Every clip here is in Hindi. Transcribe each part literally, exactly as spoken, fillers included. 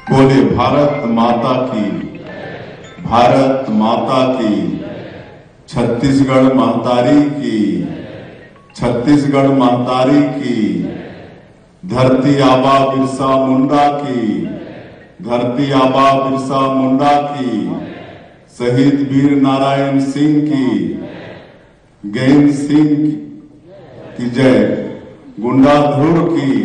बोले भारत माता की, भारत माता की, छत्तीसगढ़ महतारी की, छत्तीसगढ़ महतारी की, धरती आबा बिरसा मुंडा की, धरती आबा बिरसा मुंडा की, शहीद वीर नारायण सिंह की, गैंद सिंह की जय, गुंडाधुर की।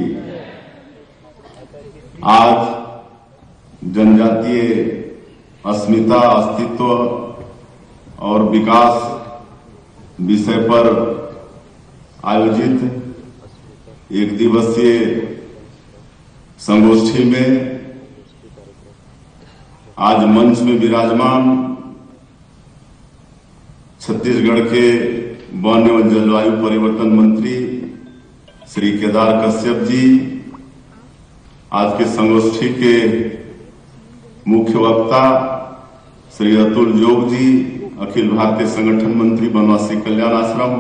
आज जनजातीय अस्मिता, अस्तित्व और विकास विषय पर आयोजित एक दिवसीय संगोष्ठी में आज मंच में विराजमान छत्तीसगढ़ के वन एवं जलवायु परिवर्तन मंत्री श्री केदार कश्यप जी, आज के संगोष्ठी के मुख्य वक्ता श्री अतुल जोग जी, अखिल भारतीय संगठन मंत्री वनवासी कल्याण आश्रम,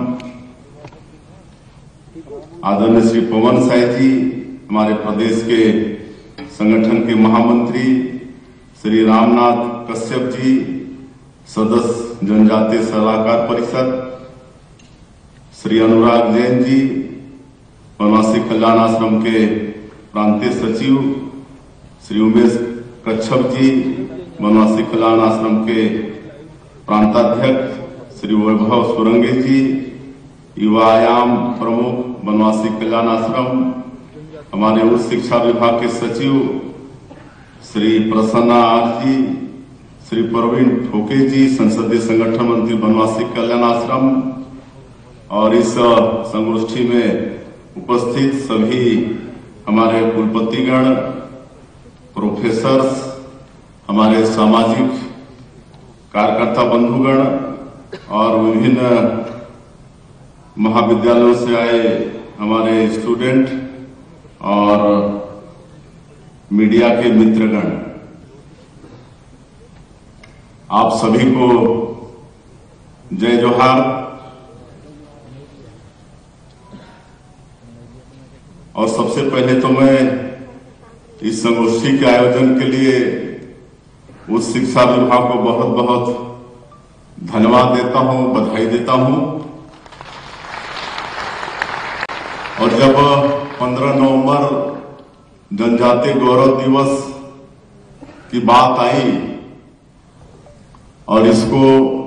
आदरणीय श्री पवन साय जी, हमारे प्रदेश के संगठन के महामंत्री श्री रामनाथ कश्यप जी, सदस्य जनजातीय सलाहकार परिषद श्री अनुराग जैन जी, वनवासी कल्याण आश्रम के प्रांतीय सचिव श्री उमेश कच्छप जी, वनवासी कल्याण आश्रम के प्रांताध्यक्ष श्री वैभव सुरंगे जी, युवायाम प्रमुख वनवासी कल्याण आश्रम, हमारे उच्च शिक्षा विभाग के सचिव श्री प्रसन्ना आर जी, श्री प्रवीण ठोके जी, संसदीय संगठन मंत्री वनवासी कल्याण आश्रम, और इस संगोष्ठी में उपस्थित सभी हमारे कुलपतिगण, प्रोफेसर्स, हमारे सामाजिक कार्यकर्ता बंधुगण और विभिन्न महाविद्यालयों से आए हमारे स्टूडेंट और मीडिया के मित्रगण, आप सभी को जय जोहार। और सबसे पहले तो मैं इस संगोष्ठी के आयोजन के लिए उच्च शिक्षा विभाग को बहुत बहुत धन्यवाद देता हूं, बधाई देता हूं। और जब पंद्रह नवंबर जनजातीय गौरव दिवस की बात आई और इसको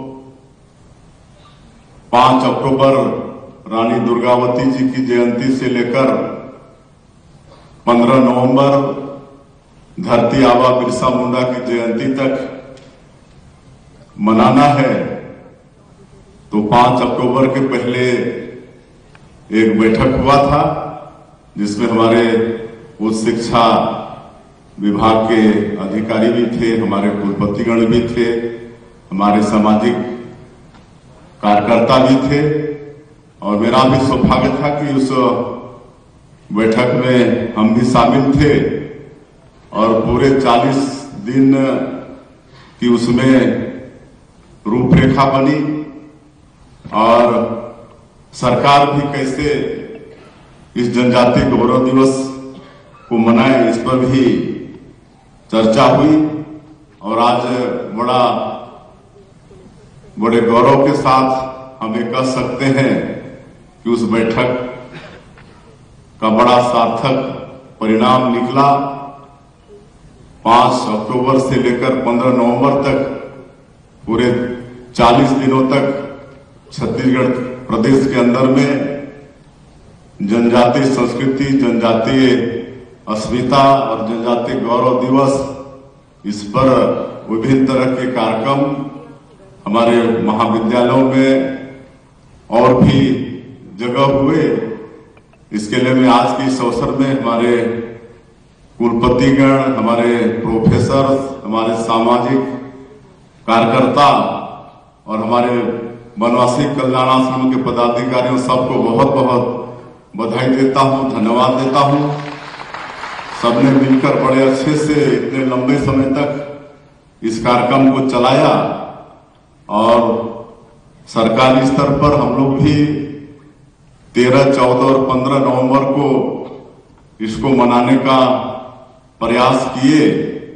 पांच अक्टूबर रानी दुर्गावती जी की जयंती से लेकर पंद्रह नवंबर धरती आबा बिरसा मुंडा की जयंती तक मनाना है, तो पांच अक्टूबर के पहले एक बैठक हुआ था जिसमें हमारे उच्च शिक्षा विभाग के अधिकारी भी थे, हमारे कुलपतिगण भी थे, हमारे सामाजिक कार्यकर्ता भी थे, और मेरा भी सौभाग्य था कि उस बैठक में हम भी शामिल थे। और पूरे चालीस दिन की उसमें रूपरेखा बनी और सरकार भी कैसे इस जनजातीय गौरव दिवस को मनाए, इस पर भी चर्चा हुई। और आज बड़ा बड़े गौरव के साथ हम ये कह सकते हैं कि उस बैठक का बड़ा सार्थक परिणाम निकला। पांच अक्टूबर से लेकर पंद्रह नवंबर तक पूरे चालीस दिनों तक छत्तीसगढ़ प्रदेश के अंदर में जनजातीय संस्कृति, जनजातीय अस्मिता और जनजातीय गौरव दिवस, इस पर विभिन्न तरह के कार्यक्रम हमारे महाविद्यालयों में और भी जगह हुए। इसके लिए मैं आज के इस अवसर में हमारे कुलपतिगण, हमारे प्रोफेसर, हमारे सामाजिक कार्यकर्ता और हमारे वनवासी कल्याण आश्रम के पदाधिकारियों सबको बहुत बहुत बधाई देता हूं, धन्यवाद देता हूं। सबने मिलकर बड़े अच्छे से इतने लंबे समय तक इस कार्यक्रम को चलाया और सरकारी स्तर पर हम लोग भी तेरह, चौदह और पंद्रह नवंबर को इसको मनाने का प्रयास किए।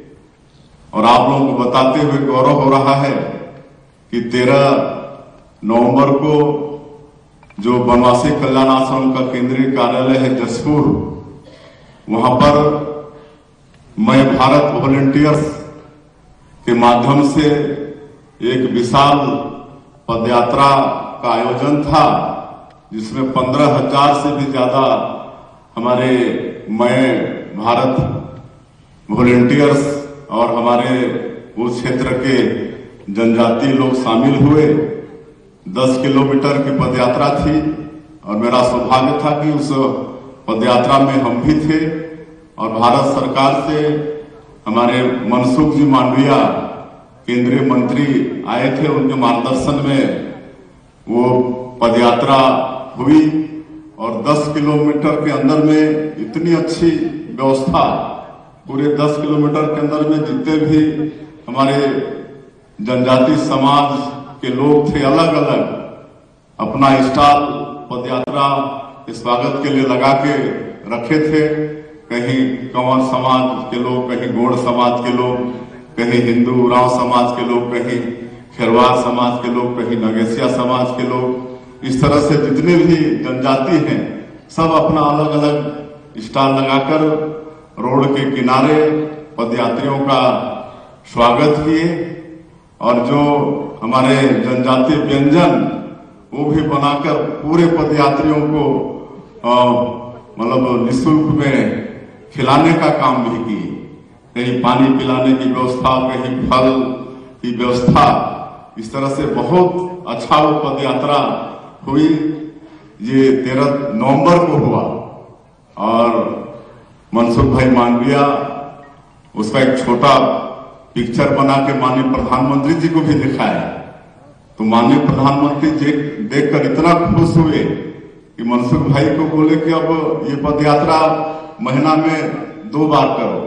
और आप लोगों को बताते हुए गौरव हो रहा है कि तेरह नवंबर को जो बनवासी कल्याण आश्रम का केंद्रीय कार्यालय है जसपुर, वहां पर मैं भारत वॉलंटियर्स के माध्यम से एक विशाल पदयात्रा का आयोजन था, जिसमें पंद्रह हजार से भी ज्यादा हमारे मैं भारत वॉलंटियर्स और हमारे उस क्षेत्र के जनजातीय लोग शामिल हुए। दस किलोमीटर की पदयात्रा थी और मेरा सौभाग्य था कि उस पदयात्रा में हम भी थे और भारत सरकार से हमारे मनसुख जी मांडविया केंद्रीय मंत्री आए थे। उनके मार्गदर्शन में वो पदयात्रा हुई और दस किलोमीटर के अंदर में इतनी अच्छी व्यवस्था, पूरे दस किलोमीटर के अंदर में जितने भी हमारे जनजाति समाज के लोग थे, अलग अलग अपना स्टॉल पदयात्रा के स्वागत के लिए लगा के रखे थे। कहीं कंवर समाज के लोग, कहीं गौड़ समाज के लोग, कहीं हिंदू राव समाज के लोग, कहीं खेरवार समाज के लोग, कहीं नगेसिया समाज के लोग। इस तरह से जितने भी जनजाति हैं सब अपना अलग अलग स्टॉल लगाकर रोड के किनारे पदयात्रियों का स्वागत किए और जो हमारे जनजातीय व्यंजन वो भी बनाकर पूरे पदयात्रियों को मतलब निःशुल्क में खिलाने का काम भी किए। कहीं पानी पिलाने की व्यवस्था, कहीं फल की व्यवस्था, इस तरह से बहुत अच्छा वो पदयात्रा हुई। ये तेरह नवंबर को हुआ और मनसुख भाई मांडविया उसका एक छोटा पिक्चर बना के माननीय प्रधानमंत्री जी को भी दिखाया। तो माननीय प्रधानमंत्री जी देखकर इतना खुश हुए कि मनसुख भाई को बोले कि अब ये पदयात्रा महीना में दो बार करो।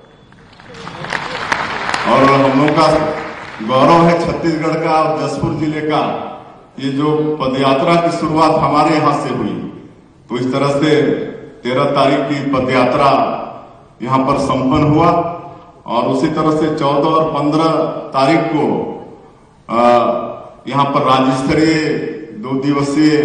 और हम लोग का गौरव है छत्तीसगढ़ का और जसपुर जिले का, ये जो पदयात्रा की शुरुआत हमारे यहाँ से हुई। तो इस तरह से तेरह तारीख की पदयात्रा यहाँ पर संपन्न हुआ और उसी तरह से चौदह और पंद्रह तारीख को यहाँ पर राज्य स्तरीय दो दिवसीय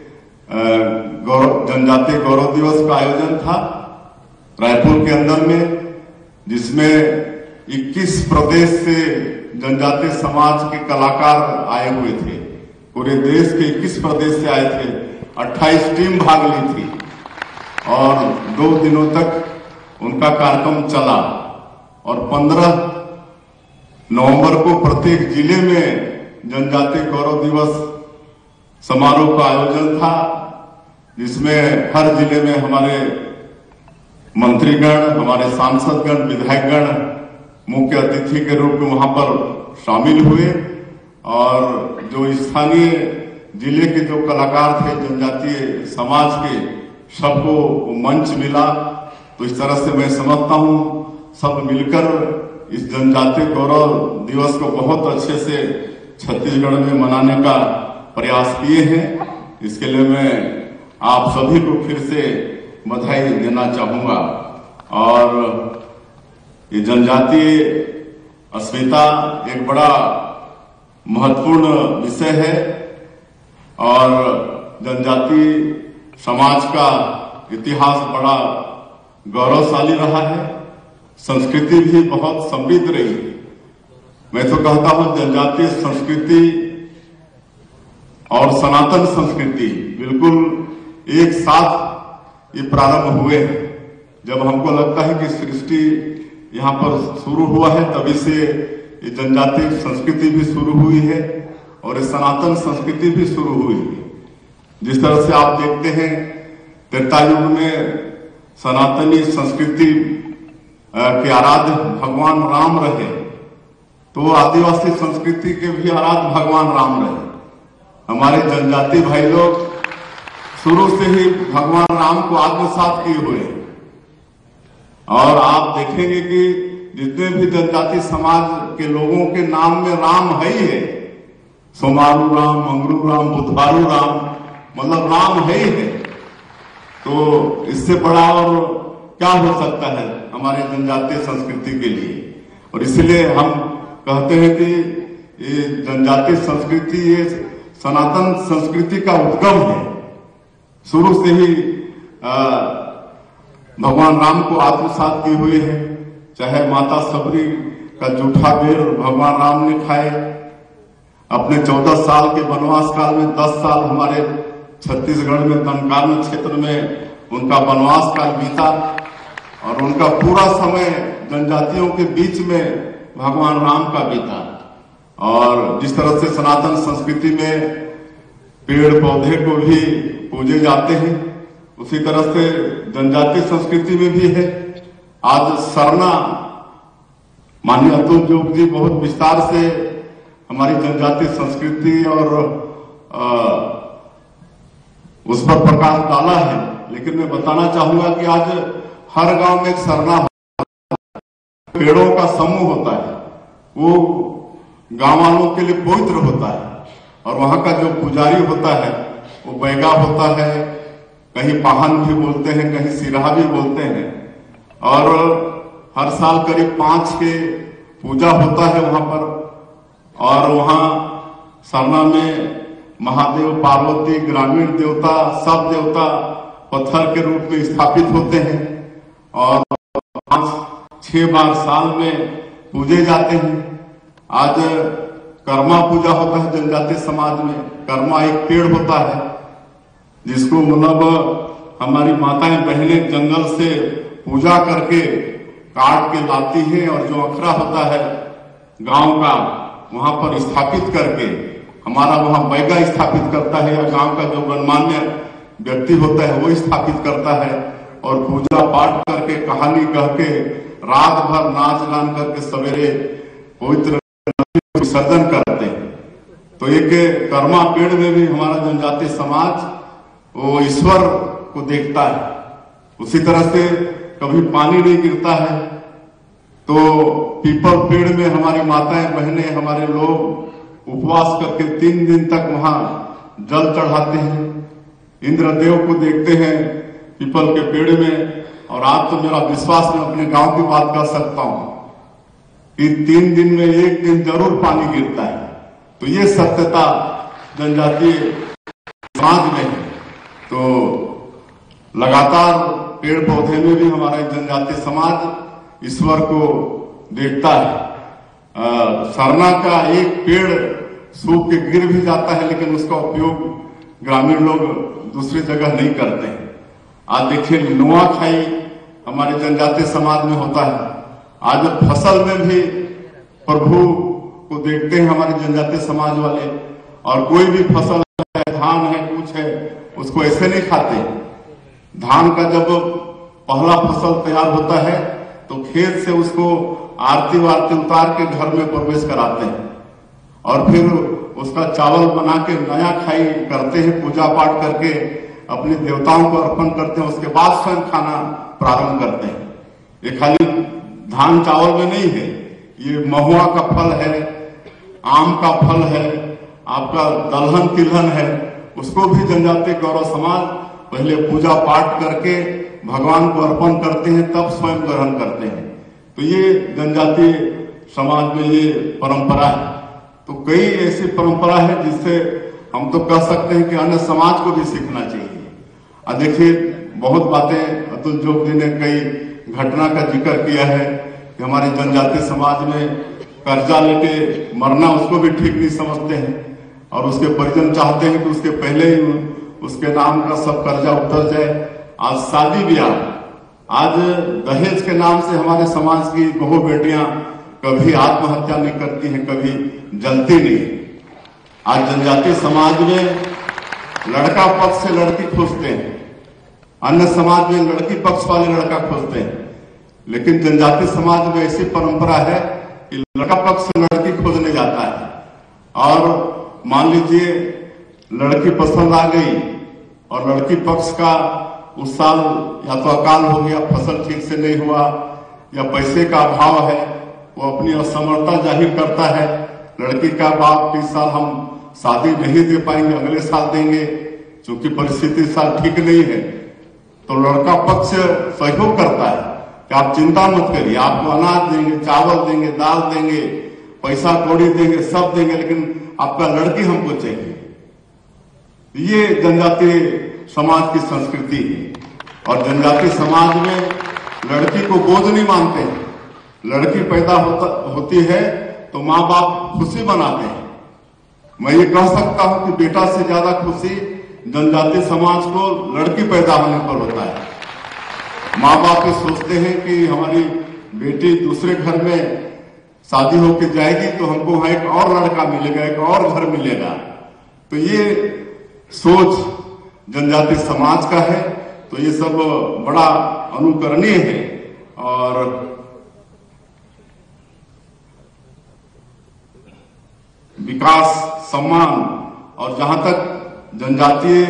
गौरव जनजातीय गौरव दिवस का आयोजन था रायपुर के अंदर में, जिसमें इक्कीस प्रदेश से जनजातीय समाज के कलाकार आए हुए थे। पूरे देश के इक्कीस प्रदेश से आए थे। अट्ठाईस टीम भाग ली थी और दो दिनों तक उनका कार्यक्रम चला और पंद्रह नवंबर को प्रत्येक जिले में जनजातीय गौरव दिवस समारोह का आयोजन था, जिसमें हर जिले में हमारे मंत्रीगण, हमारे सांसदगण, विधायकगण मुख्य अतिथि के रूप में वहां पर शामिल हुए और जो स्थानीय जिले के जो कलाकार थे जनजातीय समाज के, सबको मंच मिला। तो इस तरह से मैं समझता हूं सब मिलकर इस जनजातीय गौरव दिवस को बहुत अच्छे से छत्तीसगढ़ में मनाने का प्रयास किए हैं। इसके लिए मैं आप सभी को फिर से बधाई देना चाहूंगा। और ये जनजातीय अस्मिता एक बड़ा महत्वपूर्ण विषय है और जनजातीय समाज का इतिहास बड़ा गौरवशाली रहा है। संस्कृति भी बहुत समृद्ध रही। मैं तो कहता हूं जनजातीय संस्कृति और सनातन संस्कृति बिल्कुल एक साथ ये प्रारंभ हुए। जब हमको लगता है कि सृष्टि यहाँ पर शुरू हुआ है, तभी से ये जनजातीय संस्कृति भी शुरू हुई है और ये सनातन संस्कृति भी शुरू हुई है। जिस तरह से आप देखते हैं त्रेता युग में सनातनी संस्कृति के आराध्य भगवान राम रहे, तो आदिवासी संस्कृति के भी आराध्य भगवान राम रहे। हमारे जनजाति भाई लोग शुरू से ही भगवान राम को आत्मसात किए हुए हैं और आप देखेंगे कि जितने भी जनजाति समाज के लोगों के नाम में राम है ही है। सोमारू राम, मंगरू राम, बुधवारू राम, मतलब राम है ही है। तो इससे बड़ा और क्या हो सकता है हमारे जनजातीय संस्कृति के लिए। और इसलिए हम कहते हैं कि ये जनजातीय संस्कृति ये सनातन संस्कृति का उद्गम है। शुरू से ही आ, भगवान राम को आत्मसात की हुई है। चाहे माता सबरी का जूठा बेर भगवान राम ने खाए, अपने चौदह साल के वनवास काल में दस साल हमारे छत्तीसगढ़ में दंडकारण्य क्षेत्र में उनका वनवास काल बीता और उनका पूरा समय जनजातियों के बीच में भगवान राम का बीता। और जिस तरह से सनातन संस्कृति में पेड़ पौधे को भी पूजे जाते हैं, उसी तरह से जनजातीय संस्कृति में भी है। आज सरना माननीय अतुल जोग जी बहुत विस्तार से हमारी जनजातीय संस्कृति और आ, उस पर प्रकाश डाला है। लेकिन मैं बताना चाहूंगा कि आज हर गांव में एक सरना पेड़ों का समूह होता है, वो गांव वालों के लिए पवित्र होता है। और वहां का जो पुजारी होता है वो बैगा होता है, कहीं पाहन भी बोलते हैं, कहीं सिराहा भी बोलते हैं। और हर साल करीब पांच के पूजा होता है वहां पर। और वहां सरना में महादेव, पार्वती, ग्रामीण देवता, सब देवता पत्थर के रूप में स्थापित होते हैं और पांच छह बार साल में पूजे जाते हैं। आज कर्मा पूजा होता है जनजातीय समाज में। कर्मा एक पेड़ होता है जिसको मतलब हमारी माताएं बहनें जंगल से पूजा करके काट के लाती है और जो अखरा होता है गांव का वहां पर स्थापित करके हमारा वहां बैगा स्थापित करता है, या गांव का जो गणमान्य व्यक्ति होता है वो स्थापित करता है और पूजा पाठ करके कहानी कह के रात भर नाच गान करके सवेरे पवित्र विसर्जन करते हैं। तो एक कर्मा पेड़ में भी हमारा जनजातीय समाज वो ईश्वर को देखता है। उसी तरह से कभी पानी नहीं गिरता है तो पीपल पेड़ में हमारी माताएं बहनें हमारे लोग उपवास करके तीन दिन तक वहां जल चढ़ाते हैं, इंद्रदेव को देखते हैं पीपल के पेड़ में। और आज तो मेरा विश्वास, मैं अपने गांव की बात कर सकता हूं कि तीन दिन में एक दिन जरूर पानी गिरता है। तो ये सत्यता जनजातीय समाज में है। तो लगातार पेड़ पौधे में भी हमारा जनजातीय समाज ईश्वर को देखता है। आ, सरना का एक पेड़ सूख के गिर भी जाता है लेकिन उसका उपयोग ग्रामीण लोग दूसरी जगह नहीं करते हैं। आज देखिए नुआखाई हमारे जनजातीय समाज में होता है। आज फसल में भी प्रभु को देखते हैं हमारे जनजातीय समाज वाले। और कोई भी फसल है, धान है, कुछ है, उसको ऐसे नहीं खाते। धान का जब पहला फसल तैयार होता है तो खेत से उसको आरती वारती उतार के घर में प्रवेश कराते हैं और फिर उसका चावल बना के नया खाई करते हैं, पूजा पाठ करके अपने देवताओं को अर्पण करते हैं। उसके बाद स्वयं खाना प्रारंभ करते हैं। ये खाली धान चावल में नहीं है, ये महुआ का फल है, आम का फल है, आपका दलहन तिलहन है, उसको भी जनजातीय गौरव समाज पहले पूजा पाठ करके भगवान को अर्पण करते हैं, तब स्वयं ग्रहण करते हैं। तो ये जनजातीय समाज में ये परंपरा है। तो कई ऐसी परंपरा है जिससे हम तो कह सकते हैं कि अन्य समाज को भी सीखना चाहिए। अब देखिए बहुत बातें अतुल जोग जी ने कई घटना का जिक्र किया है कि हमारे जनजातीय समाज में कर्जा लेके मरना उसको भी ठीक नहीं समझते हैं और उसके परिजन चाहते हैं कि उसके पहले ही उसके नाम का सब कर्जा उतर जाए। आज शादी ब्याह, आज दहेज के नाम से हमारे समाज की बहु बेटियां कभी आत्महत्या नहीं करती हैं, कभी जलती नहीं। आज जनजातीय समाज में लड़का पक्ष से लड़की खोजते हैं, अन्य समाज में लड़की पक्ष वाले लड़का खोजते हैं। लेकिन जनजातीय समाज में ऐसी परंपरा है कि लड़का पक्ष से लड़की खोजने जाता है। और मान लीजिए लड़की पसंद आ गई और लड़की पक्ष का उस साल या तो अकाल हो गया, फसल ठीक से नहीं हुआ, या पैसे का अभाव है, वो अपनी असमर्थता जाहिर करता है। लड़की का बाप इस साल हम शादी नहीं दे पाएंगे, अगले साल देंगे, क्योंकि परिस्थिति इस साल ठीक नहीं है। तो लड़का पक्ष सहयोग करता है कि आप चिंता मत करिए, आपको अनाज देंगे, चावल देंगे, दाल देंगे, पैसा कौड़ी देंगे, सब देंगे, लेकिन आपका लड़की हमको चाहिए। ये जनजातीय समाज की संस्कृति है और जनजातीय समाज में लड़की को बोझ नहीं मानते हैं। लड़की पैदा होता होती है तो माँ बाप खुशी मनाते हैं। मैं ये कह सकता हूं कि बेटा से ज्यादा खुशी जनजातीय समाज को लड़की पैदा होने पर होता है। माँ बाप ये सोचते हैं कि हमारी बेटी दूसरे घर में शादी होकर जाएगी तो हमको वहां एक और लड़का मिलेगा, एक और घर मिलेगा। तो ये सोच जनजातीय समाज का है। तो ये सब बड़ा अनुकरणीय है। और विकास, सम्मान और जहां तक जनजातीय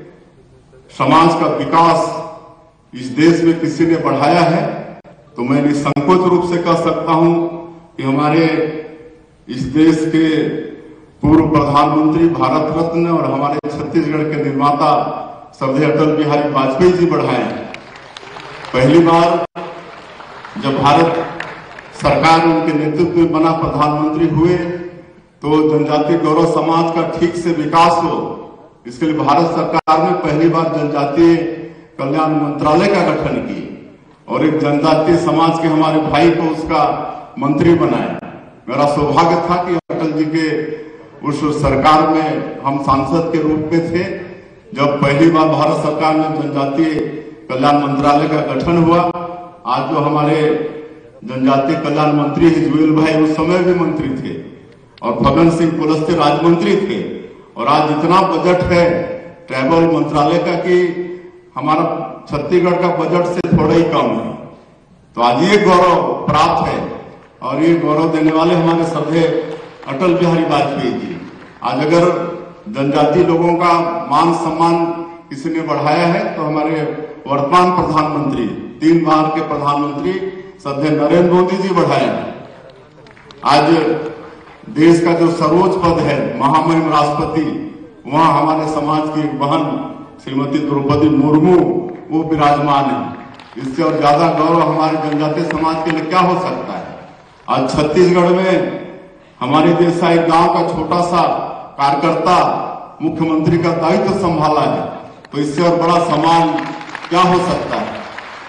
समाज का विकास इस देश में किसी ने बढ़ाया है तो मैं निसंकोच रूप से कह सकता हूं कि हमारे इस देश के पूर्व प्रधानमंत्री, भारत रत्न और हमारे छत्तीसगढ़ के निर्माता श्रद्धेय अटल बिहारी वाजपेयी जी बढ़ाए हैं। पहली बार जब भारत सरकार उनके नेतृत्व में बना, प्रधानमंत्री हुए, तो जनजातीय गौरव समाज का ठीक से विकास हो, इसके लिए भारत सरकार ने पहली बार जनजातीय कल्याण मंत्रालय का गठन की और एक जनजातीय समाज के हमारे भाई को उसका मंत्री बनाया। मेरा सौभाग्य था कि अटल जी के उस सरकार में हम सांसद के रूप में थे जब पहली बार भारत सरकार में जनजातीय कल्याण मंत्रालय का गठन हुआ। आज जो हमारे जनजातीय कल्याण मंत्री है जुएल भाई, उस समय भी मंत्री थे और फग्गन सिंह कुलस्ते राज्य मंत्री थे। और आज इतना बजट है ट्राइबल मंत्रालय का कि हमारा छत्तीसगढ़ का बजट से थोड़ा ही कम है। तो आज ये गौरव प्राप्त है और ये गौरव देने वाले हमारे श्रद्धेय अटल बिहारी वाजपेयी जी। आज अगर जनजातीय लोगों का मान सम्मान किसी ने बढ़ाया है तो हमारे वर्तमान प्रधानमंत्री, तीन बार के प्रधानमंत्री श्रद्धेय नरेंद्र मोदी जी बढ़ाए हैं। आज देश का जो सर्वोच्च पद है महामहिम राष्ट्रपति, वहां हमारे समाज की एक बहन श्रीमती द्रौपदी मुर्मू वो विराजमान है। इससे और ज्यादा गौरव हमारे जनजातीय समाज के लिए क्या हो सकता है। आज छत्तीसगढ़ में हमारे जैसा एक गांव का छोटा सा कार्यकर्ता मुख्यमंत्री का दायित्व संभाला है, तो इससे और बड़ा सम्मान क्या हो सकता है।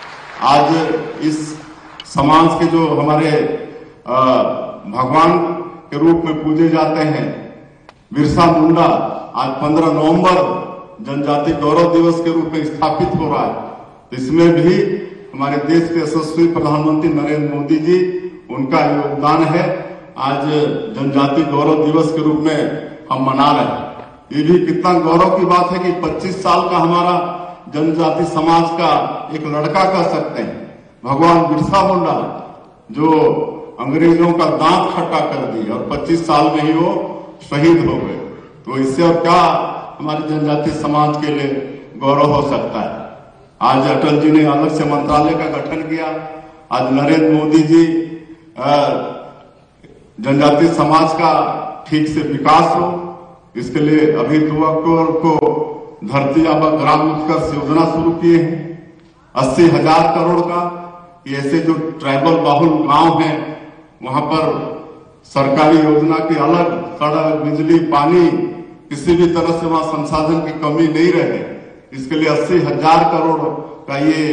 आज इस समाज के जो हमारे आ, भगवान के रूप में पूजे जाते हैं बिरसा मुंडा, आज पंद्रह नवंबर जनजातीय गौरव दिवस के रूप में स्थापित हो रहा है। इसमें भी हमारे देश के यशस्वी प्रधानमंत्री नरेंद्र मोदी जी, उनका योगदान है। आज जनजातीय गौरव दिवस के रूप में हम मना रहे हैं। ये भी कितना गौरव की बात है कि पच्चीस साल का हमारा जनजातीय समाज का एक लड़का कह सकते हैं, भगवान बिरसा मुंडा, जो अंग्रेजों का दांत खट्टा कर दी और पच्चीस साल में ही वो शहीद हो गए। तो इससे और क्या हमारे जनजातीय समाज के लिए गौरव हो सकता है। आज अटल जी ने अलग से मंत्रालय का गठन किया। आज नरेंद्र मोदी जी जनजातीय समाज का ठीक से विकास हो, इसके लिए अभी दो अक्टूबर को धरती आबा ग्राम उत्कर्ष योजना शुरू किए हैं अस्सी हजार करोड़ का। ऐसे जो ट्राइबल बाहुल गांव हैं वहां पर सरकारी योजना की अलग सड़क, बिजली, पानी, किसी भी तरह से वहां संसाधन की कमी नहीं रहे, इसके लिए अस्सी हजार करोड़ का ये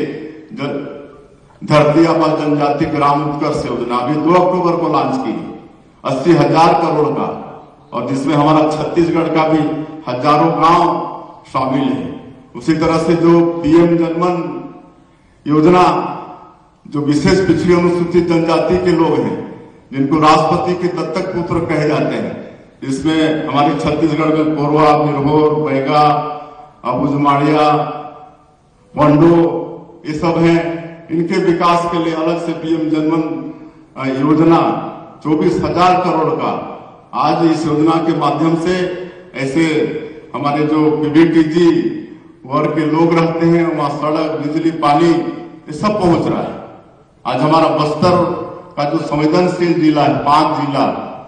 धरती आबा जनजाति ग्राम उत्कर्ष योजना अभी दो अक्टूबर को लॉन्च की, अस्सी हजार करोड़ का, और जिसमें हमारा छत्तीसगढ़ का भी हजारों गांव शामिल है। उसी तरह से जो पीएम जनमन योजना, जो विशेष पिछड़ी अनुसूचित जनजाति के लोग हैं जिनको राष्ट्रपति के दत्तक पुत्र कहे जाते हैं, इसमें हमारे छत्तीसगढ़ में कोरवा, बिरहोर, बैगा, अबुझमाड़िया, पंडो, ये सब हैं। इनके विकास के लिए अलग से पीएम जनमन योजना चौबीस हजार करोड़ का। आज इस योजना के माध्यम से ऐसे हमारे जो पीबीटीजी वर्ग के लोग रहते हैं वहां सड़क, बिजली, पानी ये सब पहुंच रहा है। आज हमारा बस्तर का जो संवेदनशील जिला है, पांच जिला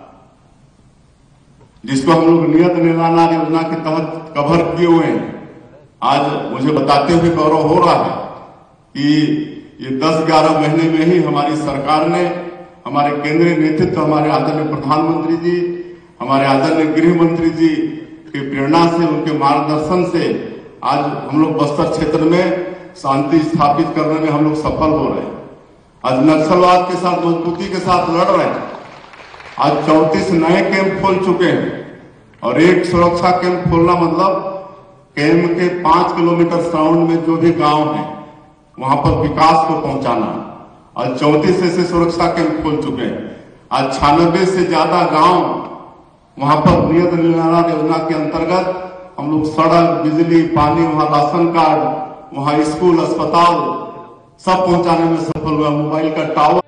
जिसको हम लोग नियत निलानार योजना के तहत कवर किए हुए हैं, आज मुझे बताते हुए गौरव हो रहा है कि ये दस ग्यारह महीने में ही हमारी सरकार ने, हमारे केंद्रीय नेतृत्व, हमारे आदरणीय प्रधानमंत्री जी, हमारे आदरणीय गृह मंत्री जी की प्रेरणा से, उनके मार्गदर्शन से आज हम लोग बस्तर क्षेत्र में शांति स्थापित करने में हम लोग सफल हो रहे हैं। आज नक्सलवाद के साथ मजबूती के साथ लड़ रहे हैं। आज चौंतीस नए कैंप खोल चुके हैं और एक सुरक्षा कैंप खोलना मतलब कैंप के पांच किलोमीटर सराउंड में जो भी गांव है वहां पर विकास को पहुंचाना। आज चौंतीस ऐसे सुरक्षा कैंप खोल चुके हैं। आज छियानबे से ज्यादा गांव वहां पर नियत निराला योजना के अंतर्गत हम लोग सड़क, बिजली, पानी, वहां राशन कार्ड, वहां स्कूल, अस्पताल सब पहुंचाने में सफल हुआ। मोबाइल का टावर